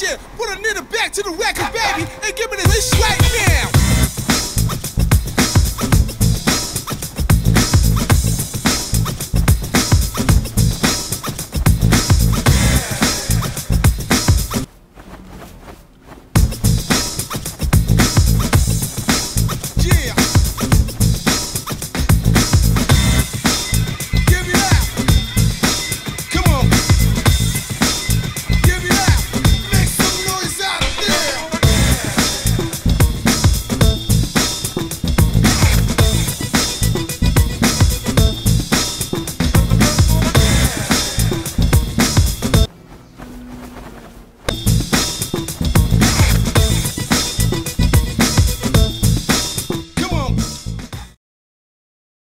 Yeah, put a nigga back to the record, baby, and give me this right now.